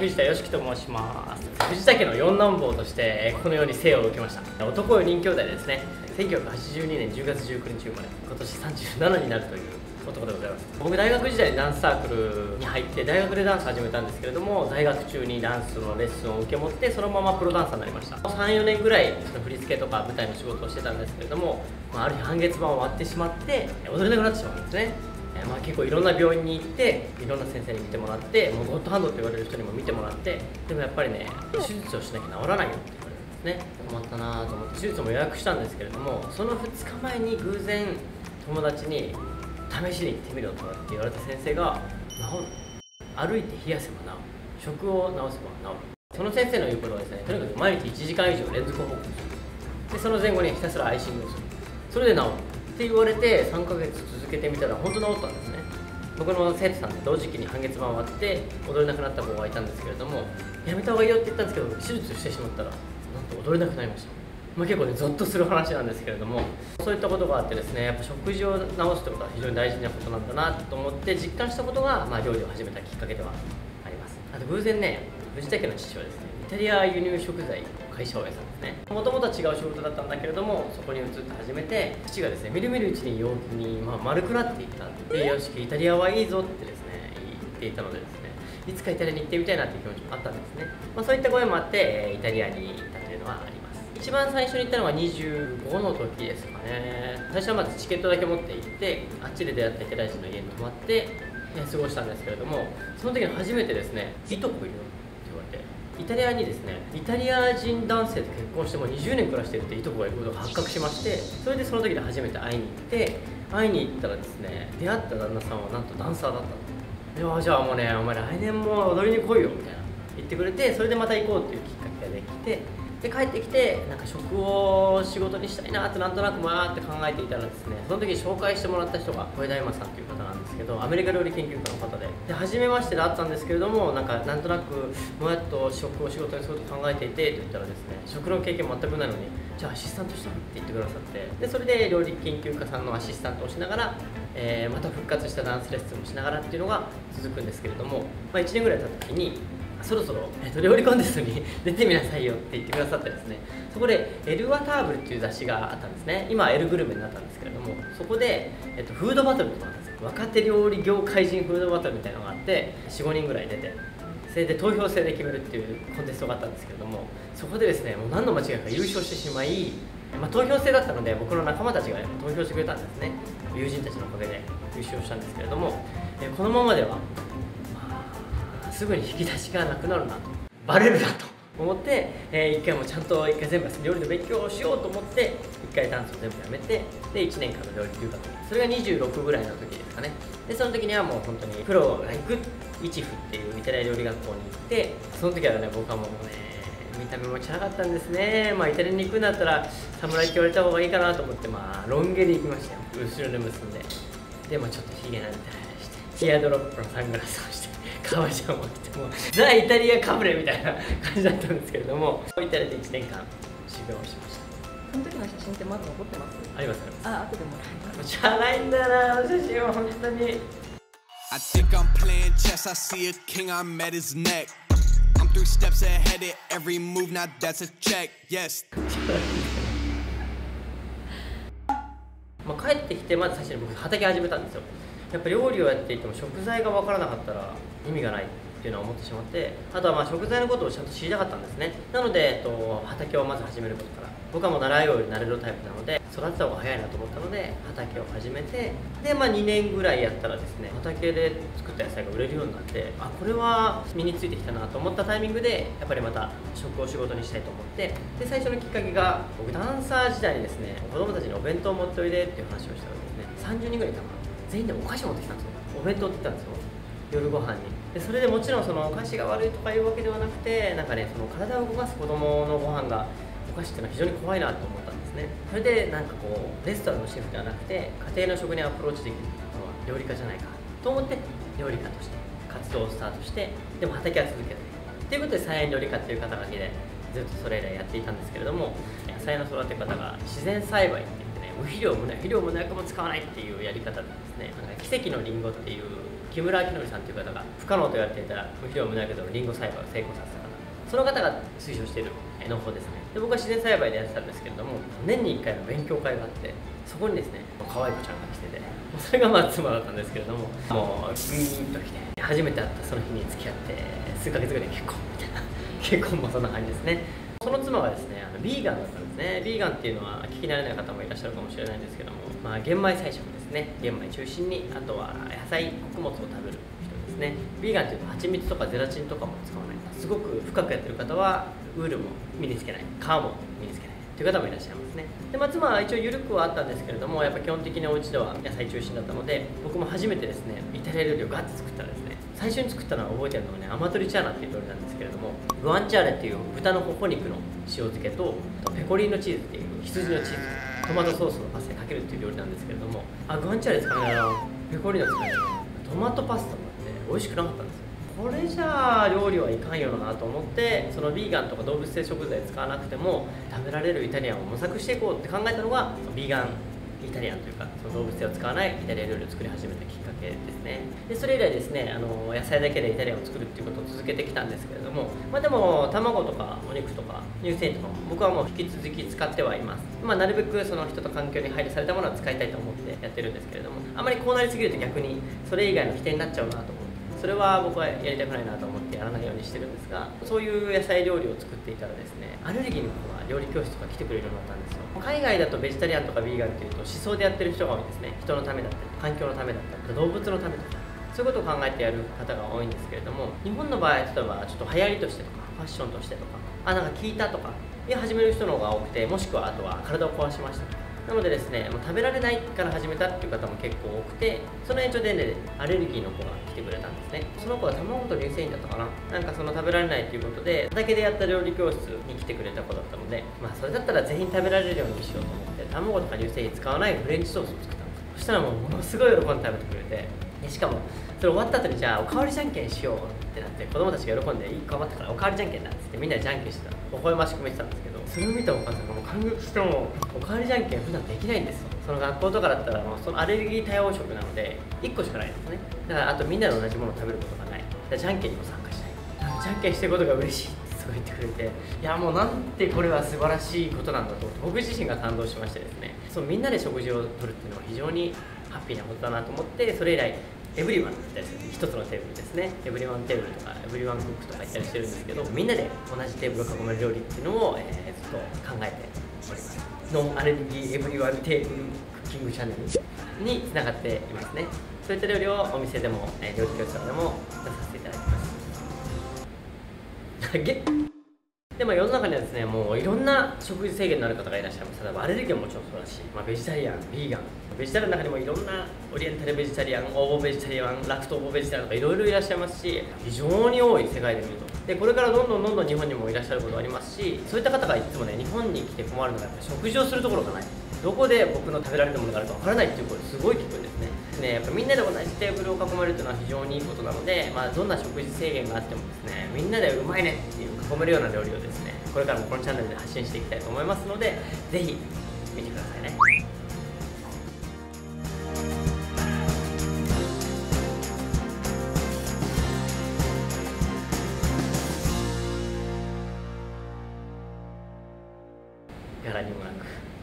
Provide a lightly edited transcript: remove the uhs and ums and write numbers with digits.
藤田佳樹と申します。藤田家の四男坊としてこのように生を受けました。男4人兄弟でですね、1982年10月19日生まれ、今年37になるという男でございます。僕大学時代にダンスサークルに入って大学でダンス始めたんですけれども、在学中にダンスのレッスンを受け持ってそのままプロダンサーになりました。3、4年ぐらいその振り付けとか舞台の仕事をしてたんですけれども、ある日半月板を割ってしまって踊れなくなってしまうんですね。結構いろんな病院に行っていろんな先生に見てもらって、もうゴッドハンドって言われる人にも見てもらって、でもやっぱりね、手術をしなきゃ治らないよって言われるんですね。困ったなと思って手術も予約したんですけれども、その2日前に偶然友達に試しに行ってみろとかって言われた先生が、治る、歩いて冷やせば治る、食を治せば治る。その先生の言うことはですね、とにかく毎日1時間以上連続報告する。でその前後にひたすらアイシングをする。それで治るって言われて3ヶ月続けてみたら本当治ったんですね。僕の生徒さんで同時期に半月板を割って踊れなくなった子がいたんですけれども、やめた方がいいよって言ったんですけど、手術してしまったらなんと踊れなくなりました。結構ね、ゾッとする話なんですけれども、そういったことがあってですね、やっぱ食事を治すってことは非常に大事なことなんだなと思って実感したことが、料理を始めたきっかけではあります。あと偶然ね、藤田家の父はですね、イタリア輸入食材の会社をやってたんですね。もともとは違う仕事だったんだけれども、そこに移って始めて、父がですね、みるみるうちに陽気に、丸くなっていったで、よしイタリアはいいぞってですね言っていたのでですね、いつかイタリアに行ってみたいなっていう気持ちもあったんですね。そういった声もあってイタリアに行ったというのはあります。一番最初に行ったのは25の時ですかね。最初はまずチケットだけ持って行って、あっちで出会ったイタリア人の家に泊まって過ごしたんですけれども、その時に初めてですね、いとこいるって言われて、イタリアにですね、イタリア人男性と結婚してもう20年暮らしてるっていとこがいることが発覚しまして、それでその時で初めて会いに行って、会いに行ったらですね、出会った旦那さんはなんとダンサーだったんで、じゃあもうね、お前来年も踊りに来いよみたいな言ってくれて、それでまた行こうっていうきっかけができて、で帰ってきてなんか食を仕事にしたいなってなんとなくって考えていたらですね、その時に紹介してもらった人が小枝山さんという方なんですけど、アメリカ料理研究家の方で、初めましてであったんですけれども、なんとなくもやっと食を仕事にすると考えていてと言ったらですね、食の経験全くないのに、じゃあアシスタントしたのって言ってくださって、でそれで料理研究家さんのアシスタントをしながら、また復活したダンスレッスンをしながらっていうのが続くんですけれども、1年ぐらい経った時にそろそろ、料理コンテストに出てみなさいよって言ってくださってですね、そこでエルワターブルっていう雑誌があったんですね。今はエルグルメになったんですけれども、そこで、フードバトルってのがあったんですよ。若手料理業界人フードバトルみたいなのがあって、4、5人ぐらい出て、それで投票制で決めるっていうコンテストがあったんですけれども、そこでですね、もう何の間違いか優勝してしまい、投票制だったので僕の仲間たちが投票してくれたんですね。友人たちのおかげで優勝したんですけれども、このままではすぐに引き出しがなくなるなと、バレるなと思って、一回全部料理の勉強をしようと思って一回ダンスを全部やめて、で1年間の料理留学、それが26ぐらいの時ですかね。でその時にはもう本当にプロが行く一フっていうイタリア料理学校に行って、その時はね、僕はもうね、見た目もチャラかったんですね。イタリアに行くんだったら侍って言われた方がいいかなと思って、ロン毛で行きましたよ。後ろで結んで、でもちょっとヒゲなんてしてティアドロップのサングラスをして、革ジャンを着て、もザ・イタリアかぶれみたいな感じだったんですけれども、イタリアで1年間修行をしました。 その時の写真ってまだ残ってます？ あります。 後でもらいます。 チャラいんだよな、あの写真は本当に。 I think I'm playing chess, I see a king, I'm at his neck. I'm 3 steps ahead of every move, now that's a check, yes. 帰ってきてまず最初に僕畑始めたんですよ。やっぱ料理をやっていても食材が分からなかったら意味がないっていうのは思ってしまって、あとは食材のことをちゃんと知りたかったんですね。なので、畑をまず始めることから、僕はもう習いようになれるタイプなので育てた方が早いなと思ったので畑を始めて、で2年ぐらいやったらですね、畑で作った野菜が売れるようになって、これは身についてきたなと思ったタイミングで、やっぱりまた食を仕事にしたいと思って、で最初のきっかけが、僕ダンサー時代にですね、子供たちにお弁当を持っておいでっていう話をしたらですね、30人ぐらいいたのかな、全員でお菓子持ってきたんですよ。お弁当って言ったんですよ、夜ご飯に。でそれでもちろんそのお菓子が悪いとかいうわけではなくて、その体を動かす子供のご飯がお菓子っていうのは非常に怖いなと思ったんですね。それでレストランのシェフではなくて家庭の食にアプローチできるのは料理家じゃないかと思って、料理家として活動をスタートして、でも畑は続けてということで、菜園料理家っていう肩書きでずっとそれ以来やっていたんですけれども、野菜の育て方が自然栽培って言ってね、無肥料も薬も使わないっていうやり方でですね、奇跡のりんごっていう木村明則さんという方が不可能と言われていた無肥料無農薬でのリンゴ栽培を成功させた方、その方が推奨している農法ですね。で僕は自然栽培でやってたんですけれども、年に1回の勉強会があって、そこにですね可愛い子ちゃんが来てて、それがまあ妻だったんですけれども、もうグイーンと来て初めて会ったその日に付き合って数ヶ月後に結婚みたいな結婚もそんな感じですね。その妻はですねビーガンだったんですね。ビーガンっていうのは聞き慣れない方もいらっしゃるかもしれないんですけども、玄米菜食ですね。玄米中心に、あとは野菜穀物を食べる人ですね。ビーガンっていうと蜂蜜とかゼラチンとかも使わない、すごく深くやってる方はウールも身につけない、皮も身につけないという方もいらっしゃいますね。で妻は一応緩くはあったんですけれども、やっぱ基本的にお家では野菜中心だったので、僕も初めてですねイタリア料理をガッと作ったらですね、最初に作ったのは覚えてるのはね、アマトリチャーナっていう料理なんですけれども、グアンチャーレっていう豚のほほ肉の塩漬けとペコリーノチーズっていう羊のチーズ、トマトソースのパスタにかけるっていう料理なんですけれども、グアンチャーレ使えないな、ペコリーノ使えないな、トマトパスタもあって美味しくなかったんですよ。これじゃあ料理はいかんよなと思って、そのビーガンとか動物性食材使わなくても食べられるイタリアンを模索していこうって考えたのがビーガンイタリアンというか、その動物性を使わないイタリア料理を作り始めたきっかけですね。でそれ以来ですね野菜だけでイタリアンを作るっていうことを続けてきたんですけれども、でも卵とかお肉とか乳製品とかも僕はもう引き続き使ってはいます。なるべくその人と環境に配慮されたものは使いたいと思ってやってるんですけれども、あまりこうなりすぎると逆にそれ以外の否定になっちゃうなと思って、それは僕はやりたくないなと思ってやらないようにしてるんですが、そういう野菜料理を作っていたらですね、アレルギーの子が料理教室とか来てくれるようになったんですよ。海外だとベジタリアンとかビーガンっていうと思想でやってる人が多いんですね。人のためだったり環境のためだったり動物のためとか、そういうことを考えてやる方が多いんですけれども、日本の場合例えばちょっと流行りとしてとかファッションとしてとか、なんか聞いたとかで始める人の方が多くて、もしくはあとは体を壊しましたとか、なのでですね、もう食べられないから始めたっていう方も結構多くて、その延長でね、アレルギーの子が来てくれたんですね。その子は卵と乳製品だったかな、なんかその食べられないっていうことで、畑でやった料理教室に来てくれた子だったので、それだったら全員食べられるようにしようと思って、卵とか乳製品使わないフレンチソースを作ったんですよ。そしたらもうものすごい喜んで食べてくれて、しかもそれ終わった後にじゃあおかわりじゃんけんしようってなって、子供たちが喜んでいい頑張ったからおかわりじゃんけんだっつってみんなでじゃんけんしてた、微笑ましく見てたんですけど、それを見たお母さんがもう感激しても、おかわりじゃんけん普段できないんですよ。その学校とかだったらそのアレルギー対応食なので1個しかないんですね。だからあとみんなで同じものを食べることがない。だからじゃんけんにも参加したい。じゃんけんしてることが嬉しいってすごい言ってくれて、いやもうなんてこれは素晴らしいことなんだと思って、僕自身が感動しましてですね、みんなで食事をとるっていうのは非常にハッピーなことだなと思って、それ以来エブリワンって言ったりする一つのテーブルですね、エブリワンテーブルとかエブリワンクックとか言ったりしてるんですけど、みんなで同じテーブルを囲める料理っていうのを、ずっと考えております。ノンアレルギーエブリワンテーブルクッキングチャンネルにつながっていますね。そういった料理をお店でも、料理教室でも出させていただきます。で世の中にはですね、もういろんな食事制限のある方がいらっしゃいます。例えばアレルギーはもちろんそうだし、ベジタリアン、ビーガン、ベジタリアンの中にもいろんなオリエンタルベジタリアン、オーボベジタリアン、ラクトオーボベジタリアンとかいろいろいらっしゃいますし、非常に多い世界で見ると。でこれからどんどん日本にもいらっしゃることがありますし、そういった方がいつもね、日本に来て困るのがやっぱ食事をするところがない。どこで僕の食べられるものがあるかわからないっていう声すごい聞くんですね。やっぱみんなで同じテーブルを囲めるというのは非常にいいことなので、どんな食事制限があってもですね、みんなでうまいねっていう囲めるような料理をですね、これからもこのチャンネルで発信していきたいと思いますので、ぜひ見てくださいね。柄にもなく